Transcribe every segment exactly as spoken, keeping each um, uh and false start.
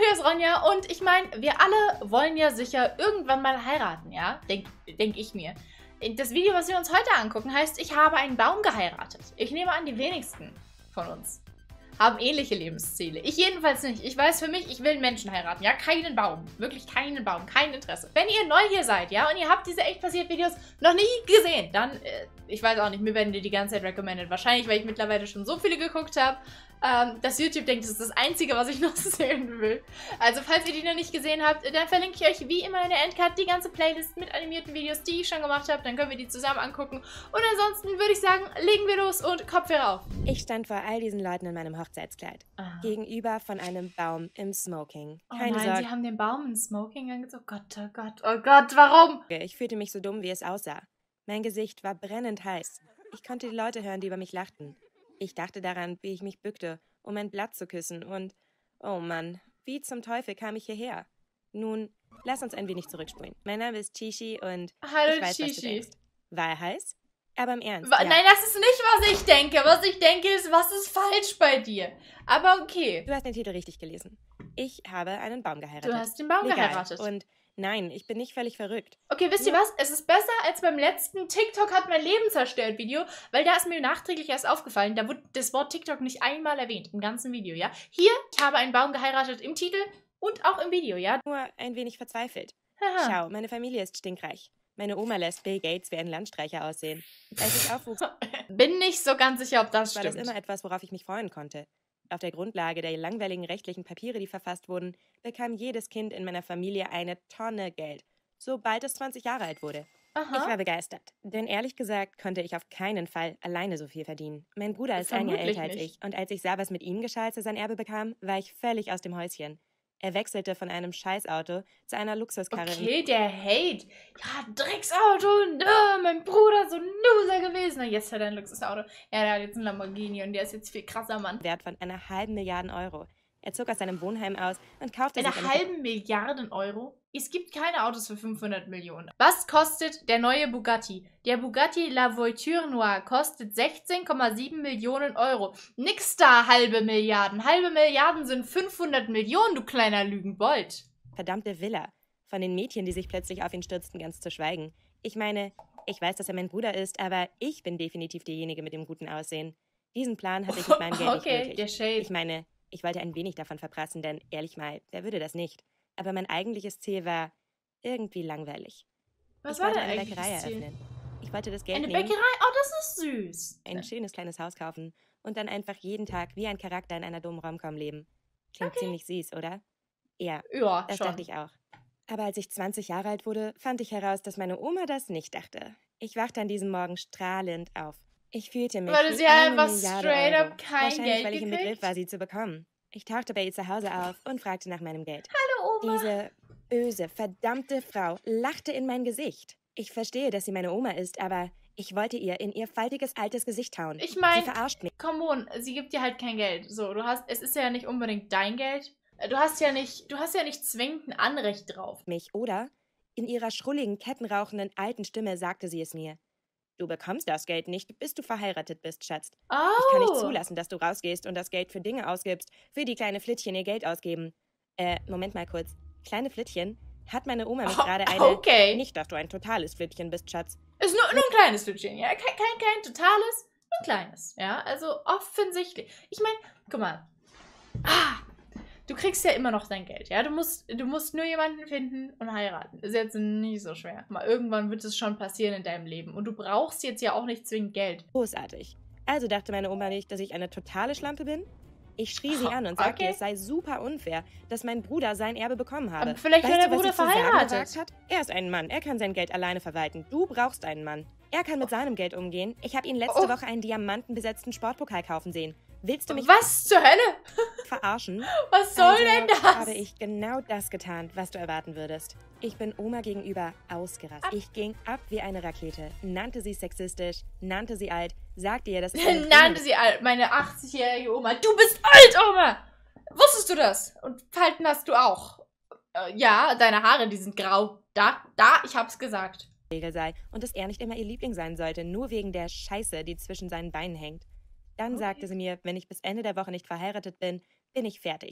hier ist Ronja und ich meine, wir alle wollen ja sicher irgendwann mal heiraten, ja? Denke denk ich mir. Das Video, was wir uns heute angucken, heißt, ich habe einen Baum geheiratet. Ich nehme an, die wenigsten von uns haben ähnliche Lebensziele. Ich jedenfalls nicht. Ich weiß für mich, ich will einen Menschen heiraten. Ja, keinen Baum. Wirklich keinen Baum. Kein Interesse. Wenn ihr neu hier seid, ja, und ihr habt diese echt passiert Videos noch nie gesehen, dann, äh, ich weiß auch nicht, mir werden die die ganze Zeit recommended. Wahrscheinlich, weil ich mittlerweile schon so viele geguckt habe, ähm, dass YouTube denkt, das ist das Einzige, was ich noch sehen will. Also, falls ihr die noch nicht gesehen habt, dann verlinke ich euch wie immer in der Endcard die ganze Playlist mit animierten Videos, die ich schon gemacht habe. Dann können wir die zusammen angucken. Und ansonsten würde ich sagen, legen wir los und Kopfhörer auf. Ich stand vor all diesen Leuten in meinem Hochzeitskleid. Ah. Gegenüber von einem Baum im Smoking. Oh Keine nein, Sorge. sie haben den Baum im Smoking angezogen. Oh Gott, oh Gott, oh Gott, warum? Ich fühlte mich so dumm, wie es aussah. Mein Gesicht war brennend heiß. Ich konnte die Leute hören, die über mich lachten. Ich dachte daran, wie ich mich bückte, um ein Blatt zu küssen und... Oh Mann, wie zum Teufel kam ich hierher? Nun, lass uns ein wenig zurückspulen. Mein Name ist Chichi und Hallo, ich weiß, was du Chichi. denkst. War er heiß? Aber im Ernst, Wa- ja. Nein, das ist nicht, was ich denke. Was ich denke ist, was ist falsch bei dir? Aber okay. Du hast den Titel richtig gelesen. Ich habe einen Baum geheiratet. Du hast den Baum Legal. geheiratet. Und nein, ich bin nicht völlig verrückt. Okay, wisst ihr was? Es ist besser als beim letzten TikTok hat mein Leben zerstört Video, weil da ist mir nachträglich erst aufgefallen, da wurde das Wort TikTok nicht einmal erwähnt im ganzen Video, ja? Hier, ich habe einen Baum geheiratet im Titel und auch im Video, ja? Nur ein wenig verzweifelt. Haha. Schau, meine Familie ist stinkreich. Meine Oma lässt Bill Gates wie ein Landstreicher aussehen. Als ich aufwuchs, Bin nicht so ganz sicher, ob das war stimmt. das immer etwas, worauf ich mich freuen konnte. Auf der Grundlage der langweiligen rechtlichen Papiere, die verfasst wurden, bekam jedes Kind in meiner Familie eine Tonne Geld, sobald es zwanzig Jahre alt wurde. Ich Aha. war begeistert, denn ehrlich gesagt konnte ich auf keinen Fall alleine so viel verdienen. Mein Bruder ist ein Jahr Vermutlich älter als nicht. ich und als ich sah, was mit ihm geschah, als er sein Erbe bekam, war ich völlig aus dem Häuschen. Er wechselte von einem Scheißauto zu einer Luxuskarre. Okay, der Hate. Ja, Drecksauto. Nö, mein Bruder ist so ein Loser gewesen. Na, jetzt hat er ein Luxusauto. Ja, der hat jetzt einen Lamborghini und der ist jetzt viel krasser, Mann. Wert von einer halben Milliarde Euro. Er zog aus seinem Wohnheim aus und kaufte Eine sich eine halbe Milliarde Euro? Es gibt keine Autos für fünfhundert Millionen. Was kostet der neue Bugatti? Der Bugatti La Voiture Noire kostet sechzehn Komma sieben Millionen Euro. Nix da, halbe Milliarden. Halbe Milliarden sind fünfhundert Millionen, du kleiner Lügenbold. verdammte Villa. Von den Mädchen, die sich plötzlich auf ihn stürzten, ganz zu schweigen. Ich meine, ich weiß, dass er mein Bruder ist, aber ich bin definitiv diejenige mit dem guten Aussehen. Diesen Plan hatte ich mit meinem Geld Okay, nicht der wirklich. Shade. Ich meine, ich wollte ein wenig davon verprassen, denn ehrlich mal, wer würde das nicht? Aber mein eigentliches Ziel war irgendwie langweilig. Was ich war wollte dein eine eigentliches Bäckerei Ziel? eröffnen. Ich wollte das Geld Eine nehmen, Bäckerei? Oh, das ist süß. ein schönes kleines Haus kaufen und dann einfach jeden Tag wie ein Charakter in einer dummen Romcom leben. Klingt Okay. ziemlich süß, oder? Ja, Ja, das schon. dachte ich auch. Aber als ich zwanzig Jahre alt wurde, fand ich heraus, dass meine Oma das nicht dachte. Ich wachte an diesem Morgen strahlend auf. Ich fühlte mich Weil wie sie eine einfach Milliarde straight Euro. up kein Wahrscheinlich, Geld weil ich im gekriegt? Begriff war, sie zu bekommen. Ich tauchte bei ihr zu Hause auf und fragte nach meinem Geld. Hallo, Oma. Diese böse, verdammte Frau lachte in mein Gesicht. Ich verstehe, dass sie meine Oma ist, aber ich wollte ihr in ihr faltiges, altes Gesicht hauen. Ich Sie mein- verarscht mich. Come on, sie gibt dir halt kein Geld. So, du hast, es ist ja nicht unbedingt dein Geld. Du hast ja nicht, du hast ja nicht zwingend ein Anrecht drauf. mich, oder? In ihrer schrulligen, kettenrauchenden, alten Stimme sagte sie es mir. Du bekommst das Geld nicht, bis du verheiratet bist, Schatz. Oh. Ich kann nicht zulassen, dass du rausgehst und das Geld für Dinge ausgibst, für die kleine Flittchen ihr Geld ausgeben. Äh, Moment mal kurz. Kleine Flittchen? Hat meine Oma mich Oh, gerade eine... okay. Nicht, dass du ein totales Flittchen bist, Schatz. Ist nur, nur ein kleines Stückchen, ja. Kein, kein, kein totales, nur ein kleines, ja. Also offensichtlich. Ich meine, guck mal. Ah, du kriegst ja immer noch dein Geld, ja. Du musst, du musst nur jemanden finden und heiraten. Ist jetzt nicht so schwer. Mal irgendwann wird es schon passieren in deinem Leben. Und du brauchst jetzt ja auch nicht zwingend Geld. Großartig. Also dachte meine Oma nicht, dass ich eine totale Schlampe bin? Ich schrie sie an und sagte, Okay. es sei super unfair, dass mein Bruder sein Erbe bekommen habe. Aber vielleicht weißt war der du, was Bruder sie zu sagen verheiratet. gesagt hat? Er ist ein Mann, er kann sein Geld alleine verwalten. Du brauchst einen Mann. Er kann mit seinem Geld umgehen. Ich habe ihn letzte Oh. Woche einen diamantenbesetzten Sportpokal kaufen sehen. Willst du mich Was zur Hölle? verarschen? Was soll Also denn das? habe ich genau das getan, was du erwarten würdest. Ich bin Oma gegenüber ausgerastet. Ich ging ab wie eine Rakete, nannte sie sexistisch, nannte sie alt, sagte ihr, dass es eine Nannte sie alt, meine achtzigjährige Oma. Du bist alt, Oma! Wusstest du das? Und Falten hast du auch. Äh, ja, deine Haare, die sind grau. Da, da, ich hab's gesagt. Regel sei und dass er nicht immer ihr Liebling sein sollte, nur wegen der Scheiße, die zwischen seinen Beinen hängt. Dann Okay. sagte sie mir, wenn ich bis Ende der Woche nicht verheiratet bin, bin ich fertig.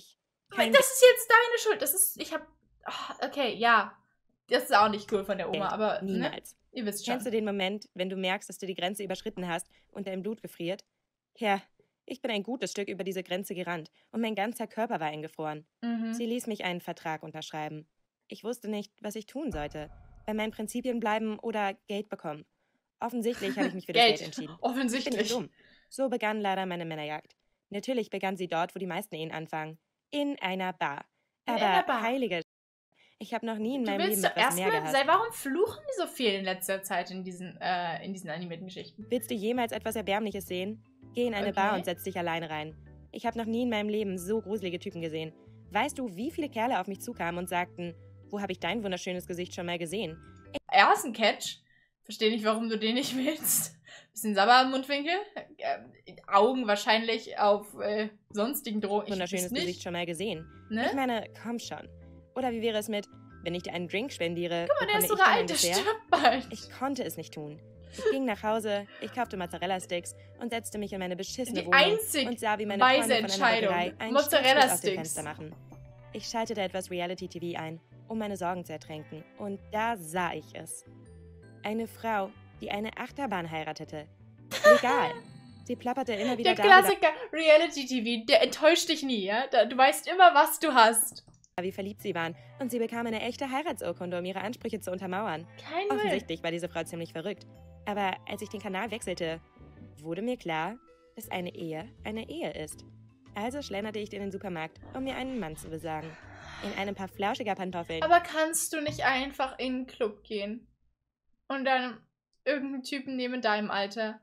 Kein Das ist jetzt deine Schuld. Das ist, ich hab, oh, okay, ja. Das ist auch nicht cool von der Oma, Geld. aber, Niemals. ne? Ihr wisst schon. Kennst du den Moment, wenn du merkst, dass du die Grenze überschritten hast und dein Blut gefriert? Ja, ich bin ein gutes Stück über diese Grenze gerannt und mein ganzer Körper war eingefroren. Mhm. Sie ließ mich einen Vertrag unterschreiben. Ich wusste nicht, was ich tun sollte. Bei meinen Prinzipien bleiben oder Geld bekommen. Offensichtlich habe ich mich für das Geld, Geld. entschieden. Ich bin Offensichtlich. nicht dumm. So begann leider meine Männerjagd. Natürlich begann sie dort, wo die meisten Ehen anfangen. In einer Bar. In Aber einer Bar. heilige... Ich habe noch nie in Du meinem willst Leben doch etwas mehr erstmal, gehasst. seit warum fluchen die so viel in letzter Zeit in diesen, äh, in diesen animierten Geschichten? Willst du jemals etwas Erbärmliches sehen? Geh in eine Okay. Bar und setz dich alleine rein. Ich habe noch nie in meinem Leben so gruselige Typen gesehen. Weißt du, wie viele Kerle auf mich zukamen und sagten, wo habe ich dein wunderschönes Gesicht schon mal gesehen? Er ist ein Catch. Verstehe nicht, warum du den nicht willst. Bisschen Sabber im Mundwinkel. Äh, Augen wahrscheinlich auf äh, sonstigen Drogen. Ich Wunderschönes weiß nicht. Gesicht schon mal gesehen. Ne? Ich meine, komm schon. Oder wie wäre es mit, wenn ich dir einen Drink spendiere, Guck mal, der bekomme ist so ich dann ein alt, der Dessert? stirbt bald. Ich konnte es nicht tun. Ich ging nach Hause, ich kaufte Mozzarella-Sticks und setzte mich in meine beschissene Die Wohnung einzig und sah, wie meine weise Freunde von einer Entscheidung. Bäckerei einen Mozzarella Sturzfluss aus dem Sticks. Fenster machen. Ich schaltete etwas Reality-T V ein, um meine Sorgen zu ertränken. Und da sah ich es. Eine Frau, die eine Achterbahn heiratete. Legal. Sie plapperte immer wieder Der darüber, Klassiker Reality-T V, der enttäuscht dich nie, ja? Da, du weißt immer, was du hast. wie verliebt sie waren. Und sie bekam eine echte Heiratsurkunde, um ihre Ansprüche zu untermauern. Kein Müll. Offensichtlich war diese Frau ziemlich verrückt. Aber als ich den Kanal wechselte, wurde mir klar, dass eine Ehe eine Ehe ist. Also schlenderte ich in den Supermarkt, um mir einen Mann zu besorgen. In einem paar flauschiger Pantoffeln. Aber kannst du nicht einfach in einen Club gehen und dann irgendeinen Typen nehmen in deinem Alter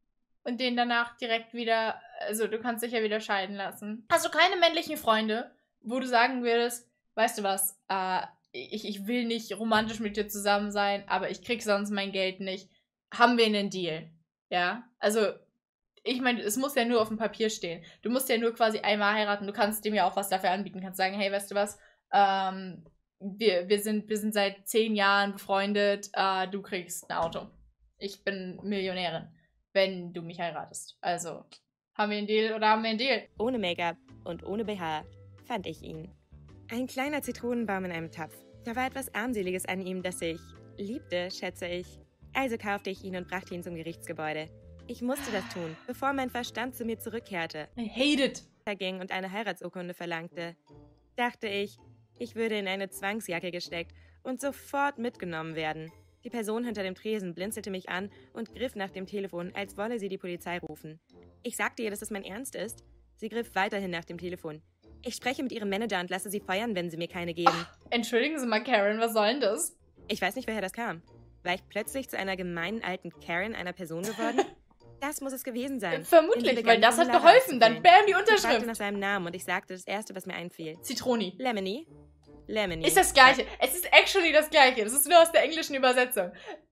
und den danach direkt wieder, also du kannst dich ja wieder scheiden lassen. Hast du keine männlichen Freunde, wo du sagen würdest, weißt du was, äh, ich, ich will nicht romantisch mit dir zusammen sein, aber ich krieg sonst mein Geld nicht. Haben wir einen Deal? Ja, also ich meine, es muss ja nur auf dem Papier stehen. Du musst ja nur quasi einmal heiraten. Du kannst dem ja auch was dafür anbieten. Du kannst sagen, hey, weißt du was, ähm, wir, wir, sind, wir sind seit zehn Jahren befreundet, äh, du kriegst ein Auto. Ich bin Millionärin, wenn du mich heiratest. Also, haben wir einen Deal oder haben wir einen Deal? Ohne Make-up und ohne B H fand ich ihn. Ein kleiner Zitronenbaum in einem Topf. Da war etwas Armseliges an ihm, das ich liebte, schätze ich. Also kaufte ich ihn und brachte ihn zum Gerichtsgebäude. Ich musste das tun, bevor mein Verstand zu mir zurückkehrte. I hate it. Ging und eine Heiratsurkunde verlangte. Dachte ich, ich würde in eine Zwangsjacke gesteckt und sofort mitgenommen werden. Die Person hinter dem Tresen blinzelte mich an und griff nach dem Telefon, als wolle sie die Polizei rufen. Ich sagte ihr, dass es mein Ernst ist. Sie griff weiterhin nach dem Telefon. Ich spreche mit ihrem Manager und lasse sie feuern, wenn sie mir keine geben. Ach, entschuldigen Sie mal, Karen, was soll denn das? Ich weiß nicht, woher das kam. War ich plötzlich zu einer gemeinen alten Karen einer Person geworden? Das muss es gewesen sein. Vermutlich, weil das hat geholfen. Dann bam, die Ich fragte Unterschrift. nach seinem Namen und ich sagte das Erste, was mir einfiel. Zitroni. Lemony? Lemony. Ist das Gleiche. Es ist actually das Gleiche. Das ist nur aus der englischen Übersetzung.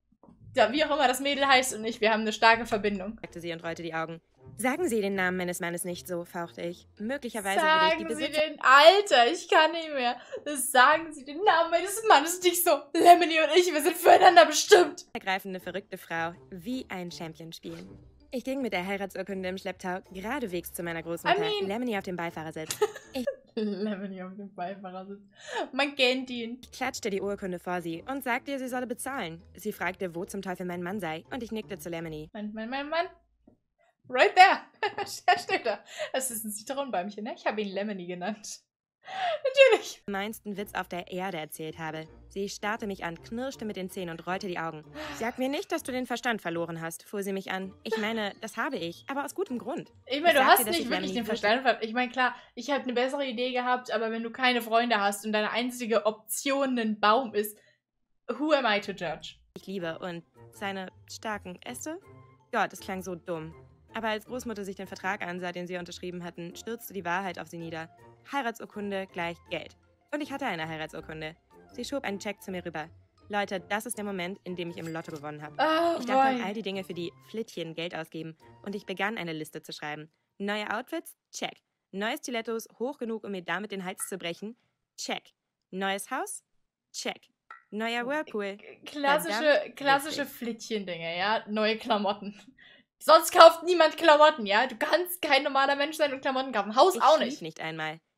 Ja, wie auch immer das Mädel heißt und ich, wir haben eine starke Verbindung. Sagte sie und rollte die Augen. Sagen Sie den Namen meines Mannes nicht so, fauchte ich. Möglicherweise würde ich die Sagen Sie Besitzer... den, Alter, ich kann nicht mehr. Das sagen Sie den Namen meines Mannes nicht so. Lemony und ich, wir sind füreinander bestimmt. Ergreifende, verrückte Frau, wie ein Champion spielen. Ich ging mit der Heiratsurkunde im Schlepptau geradewegs zu meiner Großmutter, I mean- Lemony auf dem Beifahrersitz. Lemony auf dem Beifahrersitz. Man kennt ihn. Ich klatschte die Urkunde vor sie und sagte ihr, sie solle bezahlen. Sie fragte, wo zum Teufel mein Mann sei, und ich nickte zu Lemony. Mein, mein, mein Mann. Right there. Da steht er. Das ist ein Zitronenbäumchen, ne? Ich habe ihn Lemony genannt. Natürlich. Den meinsten Witz auf der Erde erzählt habe. Sie starrte mich an, knirschte mit den Zähnen und rollte die Augen. Sag mir nicht, dass du den Verstand verloren hast, fuhr sie mich an. Ich meine, das habe ich, aber aus gutem Grund. Ich meine, Ich du sagte, hast dass nicht ich wirklich Lemony den verstehe. Verstand verloren. Ich meine, klar, ich habe eine bessere Idee gehabt, aber wenn du keine Freunde hast und deine einzige Option ein Baum ist, who am I to judge? Ich liebe und seine starken Äste? Gott, es klang so dumm. Aber als Großmutter sich den Vertrag ansah, den sie unterschrieben hatten, stürzte die Wahrheit auf sie nieder. Heiratsurkunde gleich Geld. Und ich hatte eine Heiratsurkunde. Sie schob einen Check zu mir rüber. Leute, das ist der Moment, in dem ich im Lotto gewonnen habe. Oh, Ich dachte an boy. all die Dinge, für die Flittchen Geld ausgeben. Und ich begann, eine Liste zu schreiben. Neue Outfits? Check. Neue Stilettos, hoch genug, um mir damit den Hals zu brechen? Check. Neues Haus? Check. Neuer Whirlpool? Klassische, Verdammt klassische wichtig. Flittchen-Dinge, ja? Neue Klamotten. Sonst kauft niemand Klamotten, ja? Du kannst kein normaler Mensch sein und Klamotten kaufen. Haus Ich auch schlief nicht. nicht einmal.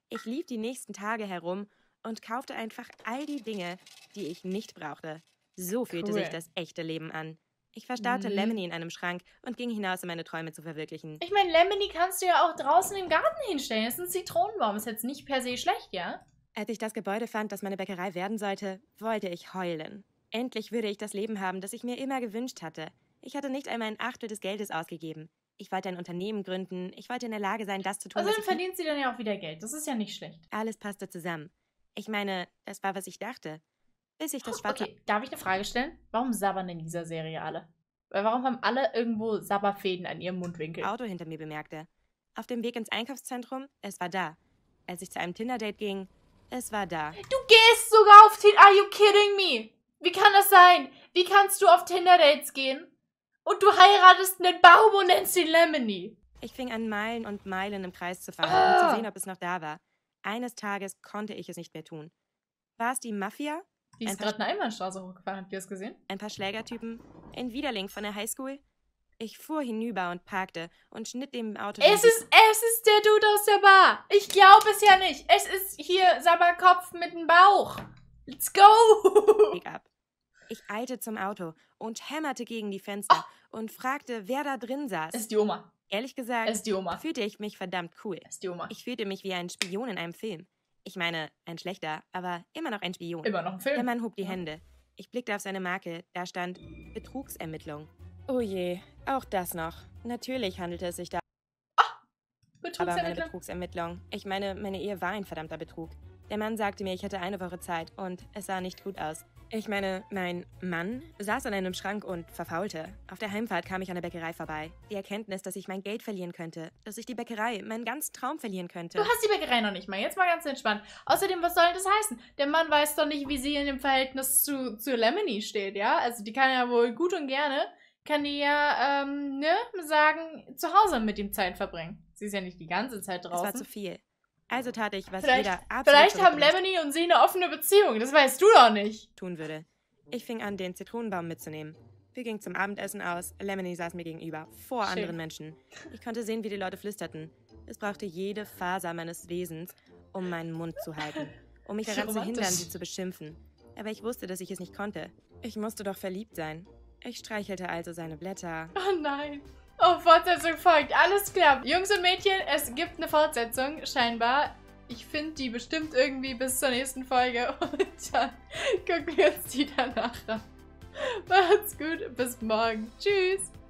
Ich lief die nächsten Tage herum und kaufte einfach all die Dinge, die ich nicht brauchte. So fühlte Cool. sich das echte Leben an. Ich verstaute Mhm. Lemony in einem Schrank und ging hinaus, um meine Träume zu verwirklichen. Ich meine, Lemony kannst du ja auch draußen im Garten hinstellen. Das ist ein Zitronenbaum. Ist jetzt nicht per se schlecht, ja? Als ich das Gebäude fand, das meine Bäckerei werden sollte, wollte ich heulen. Endlich würde ich das Leben haben, das ich mir immer gewünscht hatte. Ich hatte nicht einmal ein Achtel des Geldes ausgegeben. Ich wollte ein Unternehmen gründen. Ich wollte in der Lage sein, das zu tun, Außerdem was ich... verdient sie dann ja auch wieder Geld. Das ist ja nicht schlecht. Alles passte zusammen. Ich meine, das war, was ich dachte. Bis ich das schwarze... Okay, darf ich eine Frage stellen? Warum sabbern in dieser Serie alle? Weil warum haben alle irgendwo Sabberfäden an ihrem Mundwinkel? Auto hinter mir bemerkte. Auf dem Weg ins Einkaufszentrum, es war da. Als ich zu einem Tinder-Date ging, es war da. Du gehst sogar auf Tinder. Are you kidding me? Wie kann das sein? Wie kannst du auf Tinder-Dates gehen? Und du heiratest einen Baum und nennst ihn Lemony. Ich fing an, Meilen und Meilen im Kreis zu fahren, Ah. um zu sehen, ob es noch da war. Eines Tages konnte ich es nicht mehr tun. War es die Mafia? Die ist Ein gerade eine Einbahnstraße hochgefahren. Habt ihr das gesehen? Ein paar Schlägertypen? Ein Widerling von der Highschool? Ich fuhr hinüber und parkte und schnitt dem Auto... Es ist, es ist der Dude aus der Bar. Ich glaube es ja nicht. Es ist hier Sabberkopf mit dem Bauch. Let's go. Weg ab. Ich eilte zum Auto und hämmerte gegen die Fenster und fragte, wer da drin saß. Es ist die Oma. Ehrlich gesagt, Es ist die Oma. fühlte ich mich verdammt cool. Es ist die Oma. Ich fühlte mich wie ein Spion in einem Film. Ich meine, ein schlechter, aber immer noch ein Spion. Immer noch ein Der Film. Mann hob die Ja. Hände. Ich blickte auf seine Marke. Da stand Betrugsermittlung. Oh je, auch das noch. Natürlich handelte es sich da aber um eine Betrugsermittler. Betrugsermittlung. Ich meine, meine Ehe war ein verdammter Betrug. Der Mann sagte mir, ich hätte eine Woche Zeit und es sah nicht gut aus. Ich meine, mein Mann saß an einem Schrank und verfaulte. Auf der Heimfahrt kam ich an der Bäckerei vorbei. Die Erkenntnis, dass ich mein Geld verlieren könnte, dass ich die Bäckerei, meinen ganzen Traum verlieren könnte. Du hast die Bäckerei noch nicht mal. Jetzt mal ganz entspannt. Außerdem, was soll denn das heißen? Der Mann weiß doch nicht, wie sie in dem Verhältnis zu, zu Lemony steht, ja? Also die kann ja wohl gut und gerne, kann die ja, ähm, ne, sagen, zu Hause mit ihm Zeit verbringen. Sie ist ja nicht die ganze Zeit Es war draußen. zu viel. Also tat ich, was Vielleicht, jeder absolut vielleicht haben verrückte Lemony und sie eine offene Beziehung. Das weißt du doch nicht. tun würde. Ich fing an, den Zitronenbaum mitzunehmen. Wir gingen zum Abendessen aus. Lemony saß mir gegenüber, vor Schön. anderen Menschen. Ich konnte sehen, wie die Leute flüsterten. Es brauchte jede Faser meines Wesens, um meinen Mund zu halten, um mich daran zu hindern, Romantisch. sie zu beschimpfen. Aber ich wusste, dass ich es nicht konnte. Ich musste doch verliebt sein. Ich streichelte also seine Blätter. Oh nein. Oh, Fortsetzung folgt. Alles klar. Jungs und Mädchen, es gibt eine Fortsetzung, scheinbar. Ich finde die bestimmt irgendwie bis zur nächsten Folge. Und dann gucken wir uns die danach an. Macht's gut. Bis morgen. Tschüss.